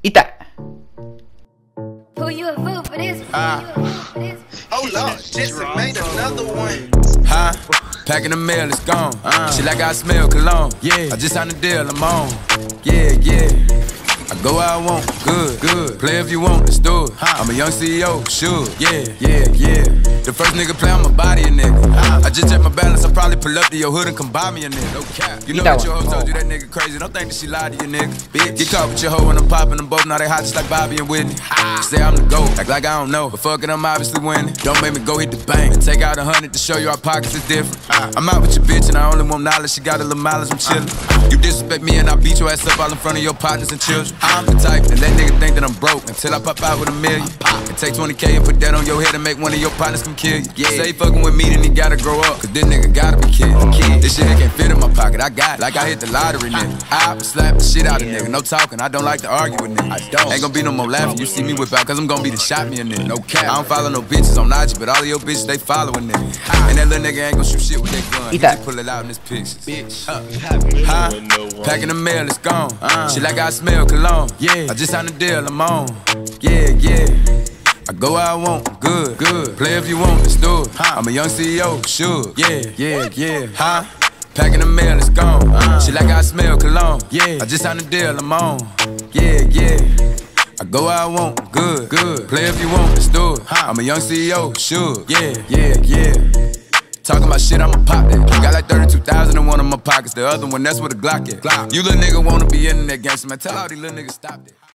痛い。 Who you a fool for this? Oh Lord, Jesse made another one. Huh? Packing the mail, it's gone. She like I smell cologne. Yeah, I just signed the deal, I'm on. Yeah, yeah. I go where I want, good, good. Play if you want, let's do it. I'm a young CEO, sure. Yeah, yeah, yeah. The first nigga play, I'ma body a nigga. I just check my balance, I probably pull up to your hood and come buy me a nigga. No cap. You know that your hoe told you that nigga crazy. Don't think that she lied to you, nigga. Bitch, get caught with your hoe when I'm popping them both. Now they hot just like Bobby and Whitney. Say I'm the GOAT, act like I don't know. But fuck it, I'm obviously winning. Don't make me go hit the bank and take out 100 to show you our pockets is different. I'm out with your bitch and I only want knowledge. She got a little mileage, I'm chillin'. You disrespect me and I beat your ass up all in front of your partners and children. I'm the type that let nigga think that I'm broke until I pop out with $1 million. And take 20K and put that on your head and make one of your partners come kill you. Yeah. Say he fucking with me, then he gotta grow up, cause this nigga gotta be kid. This shit here can't fit in my pocket, I got it, like I hit the lottery, nigga. I slap the shit out of nigga, no talking, I don't like to argue with nigga. I don't. Ain't gonna be no more laughing, you see me whip out, cause I'm gonna be the shot me a nigga. No cap, I don't follow no bitches on IG, but all of your bitches, they following nigga. And that little nigga ain't gonna shoot shit with that gun, he just pull it out in his pictures. Bitch, huh? Packing the mail, it's gone. She like I smell cologne. Yeah, I just signed the deal, I'm on. Yeah, yeah. I go where I want, good, good. Play if you want, let's do it. I'm a young CEO, sure. Yeah, yeah, yeah. Huh? Packing the mail, it's gone. She like I smell cologne. Yeah, I just signed the deal, I'm on. Yeah, yeah. I go where I want, good, good. Play if you want, let's do it. I'm a young CEO, sure. Yeah, yeah, yeah. Talking about shit, I'ma pop that. Got like 32,000 in one of my pockets. The other one, that's where the Glock at. You little nigga wanna be in that gangster, man. Tell all these little niggas stop that.